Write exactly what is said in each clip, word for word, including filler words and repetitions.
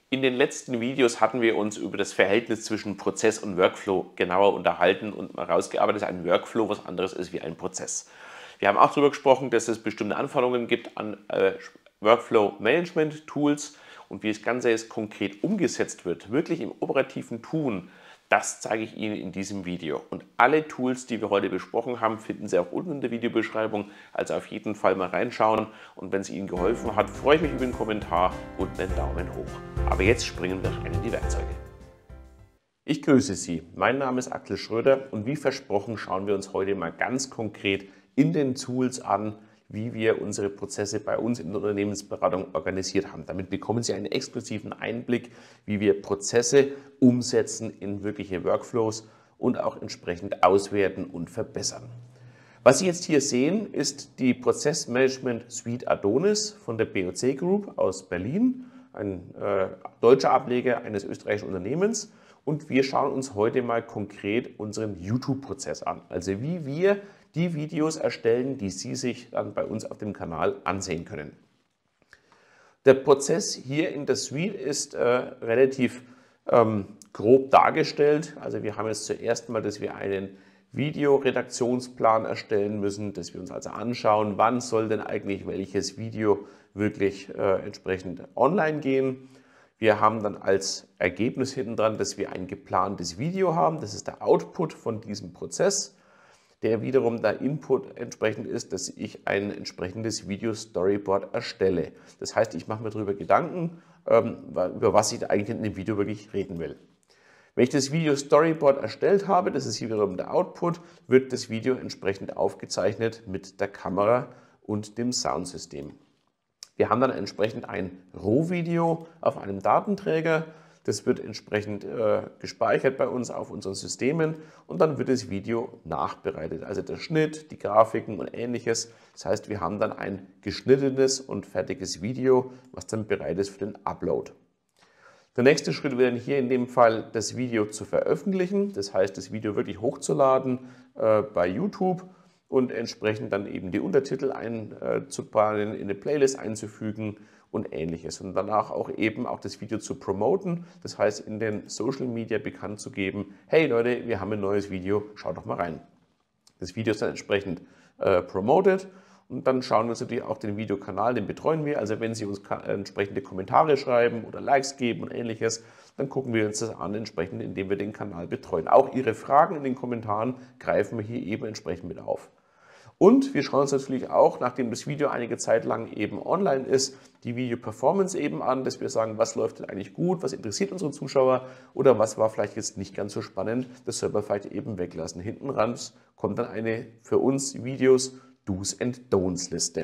In den letzten Videos hatten wir uns über das Verhältnis zwischen Prozess und Workflow genauer unterhalten und mal rausgearbeitet, dass ein Workflow was anderes ist wie ein Prozess. Wir haben auch darüber gesprochen, dass es bestimmte Anforderungen gibt an äh, Workflow-Management-Tools und wie das Ganze jetzt konkret umgesetzt wird, wirklich im operativen Tun. Das zeige ich Ihnen in diesem Video. Und alle Tools, die wir heute besprochen haben, finden Sie auch unten in der Videobeschreibung. Also auf jeden Fall mal reinschauen. Und wenn es Ihnen geholfen hat, freue ich mich über einen Kommentar und einen Daumen hoch. Aber jetzt springen wir rein in die Werkzeuge. Ich grüße Sie. Mein Name ist Axel Schröder und wie versprochen schauen wir uns heute mal ganz konkret in den Tools an, wie wir unsere Prozesse bei uns in der Unternehmensberatung organisiert haben. Damit bekommen Sie einen exklusiven Einblick, wie wir Prozesse umsetzen in wirkliche Workflows und auch entsprechend auswerten und verbessern. Was Sie jetzt hier sehen, ist die Prozessmanagement Suite Adonis von der B O C Group aus Berlin, ein äh, deutscher Ableger eines österreichischen Unternehmens. Und wir schauen uns heute mal konkret unseren YouTube-Prozess an. Also wie wir die Videos erstellen, die Sie sich dann bei uns auf dem Kanal ansehen können. Der Prozess hier in der Suite ist äh, relativ ähm, grob dargestellt. Also wir haben jetzt zuerst mal, dass wir einen Videoredaktionsplan erstellen müssen, dass wir uns also anschauen, wann soll denn eigentlich welches Video wirklich äh, entsprechend online gehen. Wir haben dann als Ergebnis hinten dran, dass wir ein geplantes Video haben. Das ist der Output von diesem Prozess, der wiederum der Input entsprechend ist, dass ich ein entsprechendes Video-Storyboard erstelle. Das heißt, ich mache mir darüber Gedanken, über was ich eigentlich in dem Video wirklich reden will. Wenn ich das Video-Storyboard erstellt habe, das ist hier wiederum der Output, wird das Video entsprechend aufgezeichnet mit der Kamera und dem Soundsystem. Wir haben dann entsprechend ein Rohvideo auf einem Datenträger. Das wird entsprechend äh, gespeichert bei uns auf unseren Systemen und dann wird das Video nachbereitet. Also der Schnitt, die Grafiken und ähnliches. Das heißt, wir haben dann ein geschnittenes und fertiges Video, was dann bereit ist für den Upload. Der nächste Schritt wäre hier in dem Fall, das Video zu veröffentlichen. Das heißt, das Video wirklich hochzuladen äh, bei YouTube und entsprechend dann eben die Untertitel einzubauen, in eine Playlist einzufügen und ähnliches. Und danach auch eben auch das Video zu promoten, das heißt in den Social Media bekannt zu geben, hey Leute, wir haben ein neues Video, schaut doch mal rein. Das Video ist dann entsprechend äh, promoted und dann schauen wir uns natürlich auch den Videokanal, den betreuen wir. Also wenn Sie uns entsprechende Kommentare schreiben oder Likes geben und ähnliches, dann gucken wir uns das an, entsprechend, indem wir den Kanal betreuen. Auch Ihre Fragen in den Kommentaren greifen wir hier eben entsprechend mit auf. Und wir schauen uns natürlich auch, nachdem das Video einige Zeit lang eben online ist, die Video-Performance eben an, dass wir sagen, was läuft denn eigentlich gut, was interessiert unsere Zuschauer oder was war vielleicht jetzt nicht ganz so spannend, das soll man vielleicht eben weglassen. Hinten ran kommt dann eine für uns Videos Do's and Don'ts Liste.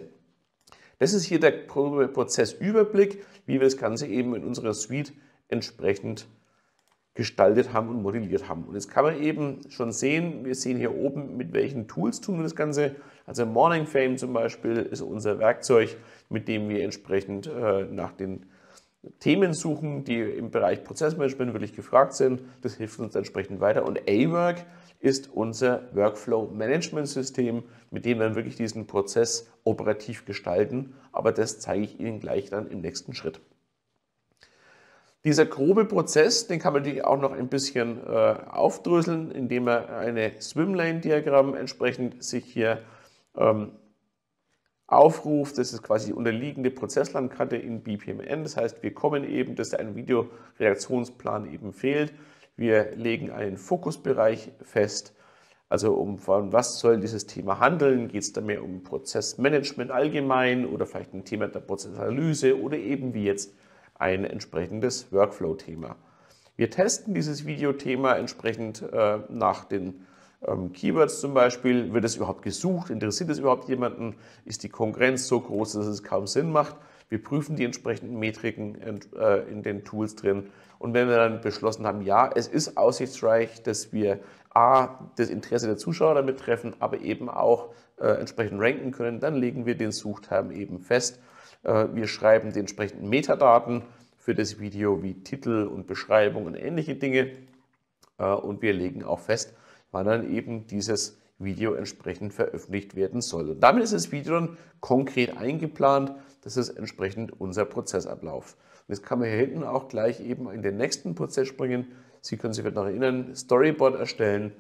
Das ist hier der Prozessüberblick, wie wir das Ganze eben in unserer Suite entsprechend gestaltet haben und modelliert haben. Und jetzt kann man eben schon sehen, wir sehen hier oben, mit welchen Tools tun wir das Ganze. Also Morning Fame zum Beispiel ist unser Werkzeug, mit dem wir entsprechend äh, nach den Themen suchen, die im Bereich Prozessmanagement wirklich gefragt sind. Das hilft uns entsprechend weiter. Und A-Work ist unser Workflow-Management-System, mit dem wir dann wirklich diesen Prozess operativ gestalten. Aber das zeige ich Ihnen gleich dann im nächsten Schritt. Dieser grobe Prozess, den kann man natürlich auch noch ein bisschen äh, aufdröseln, indem man eine Swimlane-Diagramm entsprechend sich hier ähm, aufruft. Das ist quasi die unterliegende Prozesslandkarte in B P M N. Das heißt, wir kommen eben, dass ein Videoreaktionsplan eben fehlt. Wir legen einen Fokusbereich fest. Also um von was soll dieses Thema handeln? Geht es da mehr um Prozessmanagement allgemein oder vielleicht ein Thema der Prozessanalyse oder eben wie jetzt ein entsprechendes Workflow-Thema. Wir testen dieses Videothema entsprechend äh, nach den ähm, Keywords zum Beispiel. Wird es überhaupt gesucht? Interessiert es überhaupt jemanden? Ist die Konkurrenz so groß, dass es kaum Sinn macht? Wir prüfen die entsprechenden Metriken äh, in den Tools drin. Und wenn wir dann beschlossen haben, ja, es ist aussichtsreich, dass wir a. das Interesse der Zuschauer damit treffen, aber eben auch äh, entsprechend ranken können, dann legen wir den Suchterm eben fest. Wir schreiben die entsprechenden Metadaten für das Video wie Titel und Beschreibung und ähnliche Dinge. Und wir legen auch fest, wann dann eben dieses Video entsprechend veröffentlicht werden soll. Und damit ist das Video dann konkret eingeplant. Das ist entsprechend unser Prozessablauf. jetzt kann man hier hinten auch gleich eben in den nächsten Prozess springen. Sie können sich vielleicht noch erinnern, Storyboard erstellen.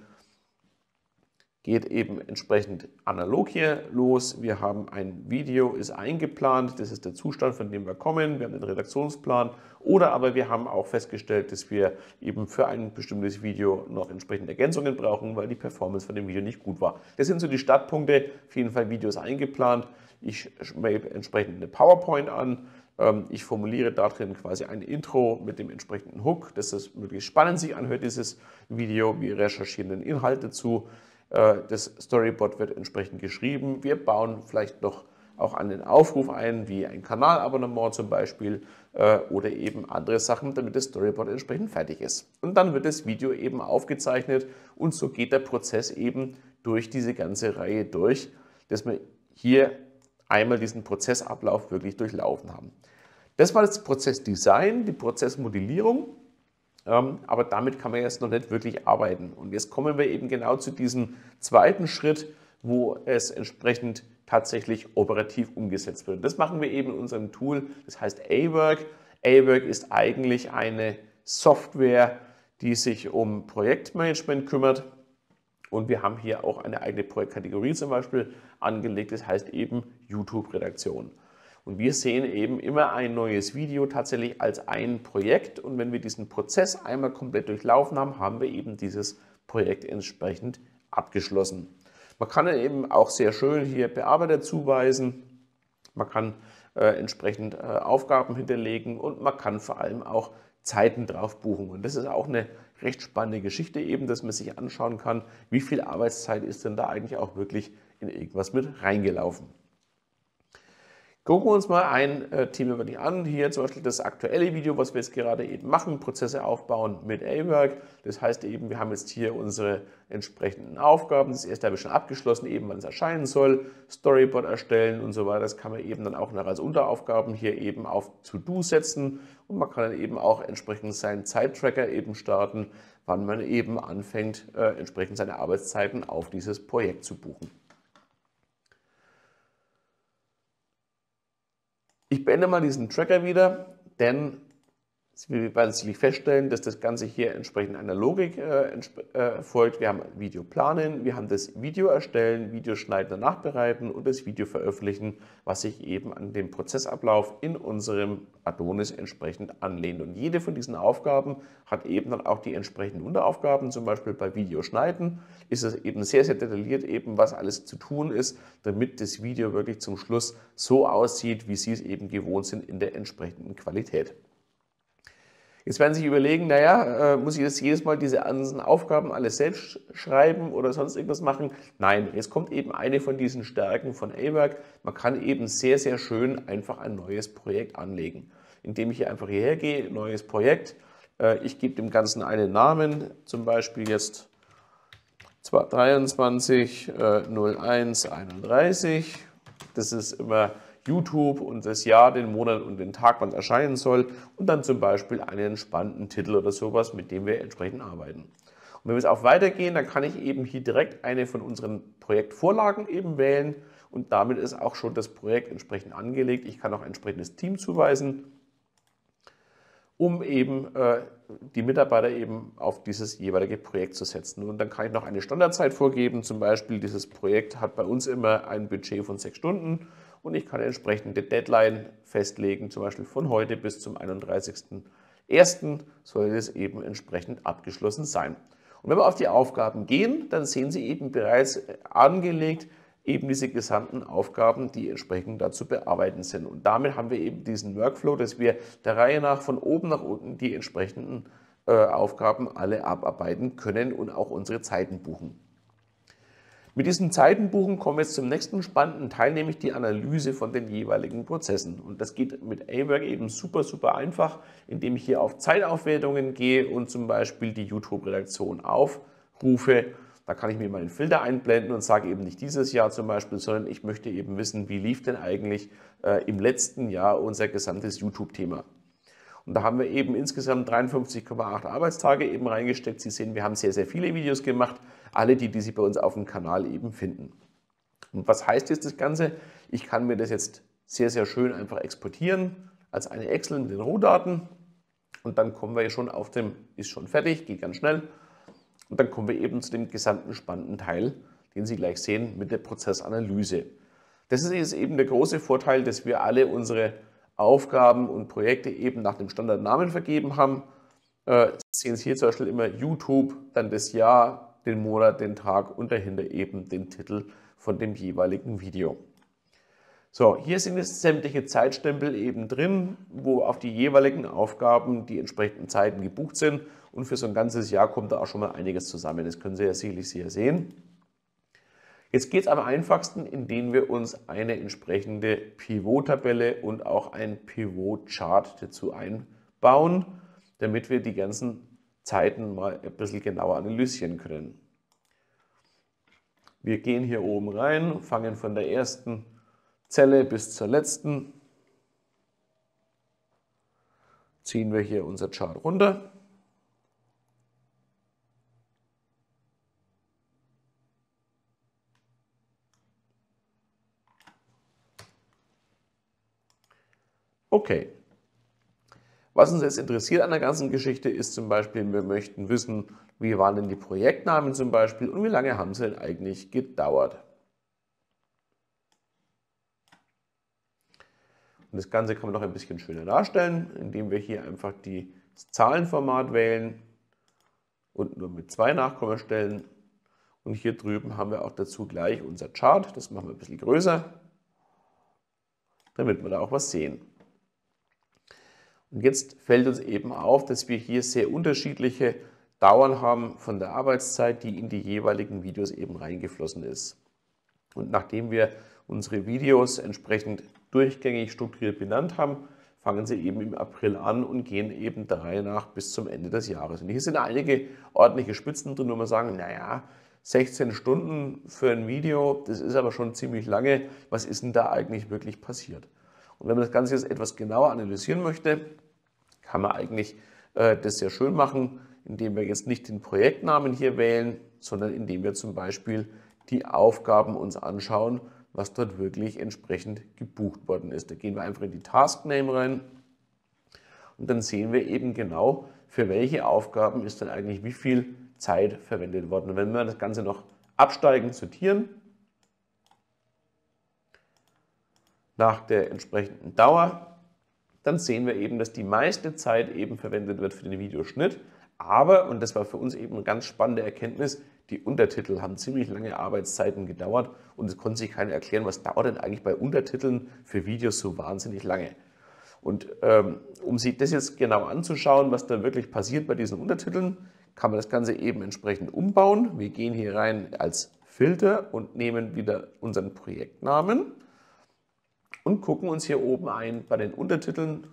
Geht eben entsprechend analog hier los. Wir haben ein Video, ist eingeplant, das ist der Zustand, von dem wir kommen. Wir haben den Redaktionsplan oder aber wir haben auch festgestellt, dass wir eben für ein bestimmtes Video noch entsprechende Ergänzungen brauchen, weil die Performance von dem Video nicht gut war. Das sind so die Startpunkte. Auf jeden Fall Video ist eingeplant. Ich melde entsprechend eine PowerPoint an. Ich formuliere da drin quasi ein Intro mit dem entsprechenden Hook, dass es möglichst spannend sich anhört, dieses Video. Wir recherchieren den Inhalt dazu. Das Storyboard wird entsprechend geschrieben. Wir bauen vielleicht noch auch einen Aufruf ein, wie ein Kanalabonnement zum Beispiel oder eben andere Sachen, damit das Storyboard entsprechend fertig ist. Und dann wird das Video eben aufgezeichnet und so geht der Prozess eben durch diese ganze Reihe durch, dass wir hier einmal diesen Prozessablauf wirklich durchlaufen haben. Das war das Prozessdesign, die Prozessmodellierung. Aber damit kann man jetzt noch nicht wirklich arbeiten. Und jetzt kommen wir eben genau zu diesem zweiten Schritt, wo es entsprechend tatsächlich operativ umgesetzt wird. Das machen wir eben in unserem Tool, das heißt A-Work. A-Work ist eigentlich eine Software, die sich um Projektmanagement kümmert. Und wir haben hier auch eine eigene Projektkategorie zum Beispiel angelegt, das heißt eben YouTube-Redaktion. Und wir sehen eben immer ein neues Video tatsächlich als ein Projekt. Und wenn wir diesen Prozess einmal komplett durchlaufen haben, haben wir eben dieses Projekt entsprechend abgeschlossen. Man kann eben auch sehr schön hier Bearbeiter zuweisen. Man kann äh, entsprechend äh, Aufgaben hinterlegen und man kann vor allem auch Zeiten drauf buchen. Und das ist auch eine recht spannende Geschichte eben, dass man sich anschauen kann, wie viel Arbeitszeit ist denn da eigentlich auch wirklich in irgendwas mit reingelaufen. Gucken wir uns mal ein äh, Thema wirklich an. Hier zum Beispiel das aktuelle Video, was wir jetzt gerade eben machen, Prozesse aufbauen mit A-Work. Das heißt eben, wir haben jetzt hier unsere entsprechenden Aufgaben. Das erste habe ich schon abgeschlossen, eben wann es erscheinen soll. Storyboard erstellen und so weiter. Das kann man eben dann auch noch als Unteraufgaben hier eben auf To-Do setzen. Und man kann dann eben auch entsprechend seinen Zeittracker eben starten, wann man eben anfängt, äh, entsprechend seine Arbeitszeiten auf dieses Projekt zu buchen. Ich beende mal diesen Tracker wieder, denn wir werden sicherlich feststellen, dass das Ganze hier entsprechend einer Logik äh, äh, folgt. Wir haben Video planen, wir haben das Video erstellen, Video schneiden, danach bereiten und das Video veröffentlichen, was sich eben an den Prozessablauf in unserem Adonis entsprechend anlehnt. Und jede von diesen Aufgaben hat eben dann auch die entsprechenden Unteraufgaben. Zum Beispiel bei Video schneiden ist es eben sehr, sehr detailliert, eben was alles zu tun ist, damit das Video wirklich zum Schluss so aussieht, wie Sie es eben gewohnt sind in der entsprechenden Qualität. Jetzt werden Sie sich überlegen, naja, äh, muss ich jetzt jedes Mal diese ganzen Aufgaben alles selbst schreiben oder sonst irgendwas machen? Nein, jetzt kommt eben eine von diesen Stärken von A-Work. Man kann eben sehr, sehr schön einfach ein neues Projekt anlegen. Indem ich hier einfach hierher gehe, neues Projekt. Äh, ich gebe dem Ganzen einen Namen, zum Beispiel jetzt dreiundzwanzig null eins einunddreißig. Das ist immer YouTube und das Jahr, den Monat und den Tag, wann es erscheinen soll und dann zum Beispiel einen spannenden Titel oder sowas, mit dem wir entsprechend arbeiten. Und wenn wir jetzt auch weitergehen, dann kann ich eben hier direkt eine von unseren Projektvorlagen eben wählen und damit ist auch schon das Projekt entsprechend angelegt. Ich kann auch ein entsprechendes Team zuweisen, um eben äh, die Mitarbeiter eben auf dieses jeweilige Projekt zu setzen. Und dann kann ich noch eine Standardzeit vorgeben, zum Beispiel dieses Projekt hat bei uns immer ein Budget von sechs Stunden. Und ich kann eine entsprechende Deadline festlegen, zum Beispiel von heute bis zum einunddreißigsten ersten soll es eben entsprechend abgeschlossen sein. Und wenn wir auf die Aufgaben gehen, dann sehen Sie eben bereits angelegt eben diese gesamten Aufgaben, die entsprechend dazu bearbeiten sind. Und damit haben wir eben diesen Workflow, dass wir der Reihe nach von oben nach unten die entsprechenden äh, Aufgaben alle abarbeiten können und auch unsere Zeiten buchen. Mit diesen Zeitenbuchen kommen wir jetzt zum nächsten spannenden Teil, nämlich die Analyse von den jeweiligen Prozessen. Und das geht mit A-Work eben super, super einfach, indem ich hier auf Zeitaufwertungen gehe und zum Beispiel die YouTube-Redaktion aufrufe. Da kann ich mir mal einen Filter einblenden und sage eben nicht dieses Jahr zum Beispiel, sondern ich möchte eben wissen, wie lief denn eigentlich äh, im letzten Jahr unser gesamtes YouTube-Thema. Und da haben wir eben insgesamt dreiundfünfzig Komma acht Arbeitstage eben reingesteckt. Sie sehen, wir haben sehr, sehr viele Videos gemacht, alle die, die Sie bei uns auf dem Kanal eben finden. Und was heißt jetzt das Ganze? Ich kann mir das jetzt sehr, sehr schön einfach exportieren als eine Excel mit den Rohdaten. Und dann kommen wir schon auf dem, ist schon fertig, geht ganz schnell. Und dann kommen wir eben zu dem gesamten spannenden Teil, den Sie gleich sehen mit der Prozessanalyse. Das ist eben der große Vorteil, dass wir alle unsere Aufgaben und Projekte eben nach dem Standardnamen vergeben haben. Äh, Sie sehen Sie hier zum Beispiel immer YouTube, dann das Jahr, den Monat, den Tag und dahinter eben den Titel von dem jeweiligen Video. So, hier sind jetzt sämtliche Zeitstempel eben drin, wo auf die jeweiligen Aufgaben die entsprechenden Zeiten gebucht sind. Und für so ein ganzes Jahr kommt da auch schon mal einiges zusammen. Das können Sie ja sicherlich hier sehen. Jetzt geht es am einfachsten, indem wir uns eine entsprechende Pivot-Tabelle und auch ein Pivot-Chart dazu einbauen, damit wir die ganzen Zeiten mal ein bisschen genauer analysieren können. Wir gehen hier oben rein, fangen von der ersten Zelle bis zur letzten, ziehen wir hier unser Chart runter. Okay. Was uns jetzt interessiert an der ganzen Geschichte ist zum Beispiel, wir möchten wissen, wie waren denn die Projektnamen zum Beispiel und wie lange haben sie denn eigentlich gedauert. Und das Ganze kann man noch ein bisschen schöner darstellen, indem wir hier einfach das Zahlenformat wählen und nur mit zwei Nachkommastellen. Und hier drüben haben wir auch dazu gleich unser Chart. Das machen wir ein bisschen größer, damit wir da auch was sehen. Und jetzt fällt uns eben auf, dass wir hier sehr unterschiedliche Dauern haben von der Arbeitszeit, die in die jeweiligen Videos eben reingeflossen ist. Und nachdem wir unsere Videos entsprechend durchgängig strukturiert benannt haben, fangen sie eben im April an und gehen eben der Reihe nach bis zum Ende des Jahres. Und hier sind einige ordentliche Spitzen drin, wo wir sagen, naja, sechzehn Stunden für ein Video, das ist aber schon ziemlich lange. Was ist denn da eigentlich wirklich passiert? Und wenn man das Ganze jetzt etwas genauer analysieren möchte, kann man eigentlich äh, das sehr schön machen, indem wir jetzt nicht den Projektnamen hier wählen, sondern indem wir zum Beispiel die Aufgaben uns anschauen, was dort wirklich entsprechend gebucht worden ist. Da gehen wir einfach in die Taskname rein und dann sehen wir eben genau, für welche Aufgaben ist dann eigentlich wie viel Zeit verwendet worden. Und wenn wir das Ganze noch absteigend sortieren, nach der entsprechenden Dauer, dann sehen wir eben, dass die meiste Zeit eben verwendet wird für den Videoschnitt. Aber, und das war für uns eben eine ganz spannende Erkenntnis, die Untertitel haben ziemlich lange Arbeitszeiten gedauert und es konnte sich keiner erklären, was dauert denn eigentlich bei Untertiteln für Videos so wahnsinnig lange. Und ähm, um sich das jetzt genau anzuschauen, was da wirklich passiert bei diesen Untertiteln, kann man das Ganze eben entsprechend umbauen. Wir gehen hier rein als Filter und nehmen wieder unseren Projektnamen und gucken uns hier oben ein bei den Untertiteln,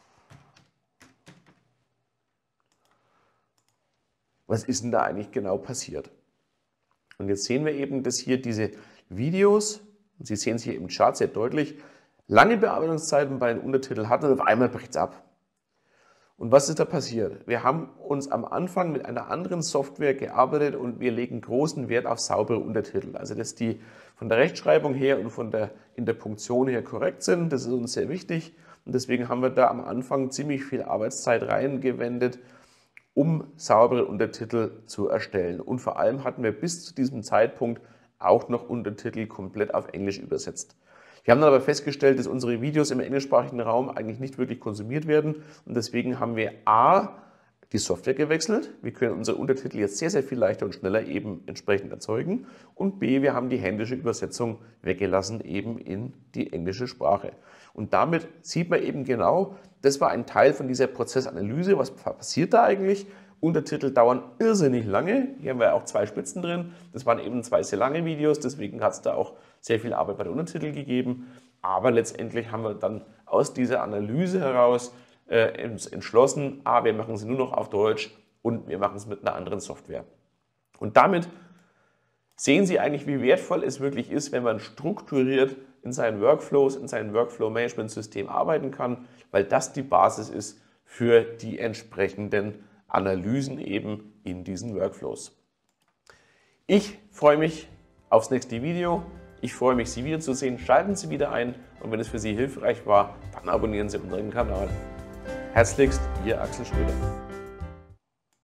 was ist denn da eigentlich genau passiert. Und jetzt sehen wir eben, dass hier diese Videos, und Sie sehen es hier im Chart sehr deutlich, lange Bearbeitungszeiten bei den Untertiteln hatten und auf einmal bricht es ab. Und was ist da passiert? Wir haben uns am Anfang mit einer anderen Software gearbeitet und wir legen großen Wert auf saubere Untertitel. Also dass die von der Rechtschreibung her und von der Interpunktion her korrekt sind, das ist uns sehr wichtig. Und deswegen haben wir da am Anfang ziemlich viel Arbeitszeit reingewendet, um saubere Untertitel zu erstellen. Und vor allem hatten wir bis zu diesem Zeitpunkt auch noch Untertitel komplett auf Englisch übersetzt. Wir haben dann aber festgestellt, dass unsere Videos im englischsprachigen Raum eigentlich nicht wirklich konsumiert werden und deswegen haben wir a. die Software gewechselt. Wir können unsere Untertitel jetzt sehr, sehr viel leichter und schneller eben entsprechend erzeugen und b. wir haben die händische Übersetzung weggelassen eben in die englische Sprache. Und damit sieht man eben genau, das war ein Teil von dieser Prozessanalyse. Was passiert da eigentlich? Untertitel dauern irrsinnig lange. Hier haben wir auch zwei Spitzen drin. Das waren eben zwei sehr lange Videos, deswegen hat es da auch sehr viel Arbeit bei den Untertiteln gegeben. Aber letztendlich haben wir dann aus dieser Analyse heraus äh, entschlossen, ah, wir machen sie nur noch auf Deutsch und wir machen es mit einer anderen Software. Und damit sehen Sie eigentlich, wie wertvoll es wirklich ist, wenn man strukturiert in seinen Workflows, in seinem Workflow-Management-System arbeiten kann, weil das die Basis ist für die entsprechenden Analysen eben in diesen Workflows. Ich freue mich aufs nächste Video. Ich freue mich, Sie wiederzusehen. Schalten Sie wieder ein und wenn es für Sie hilfreich war, dann abonnieren Sie unseren Kanal. Herzlichst, Ihr Axel Schröder.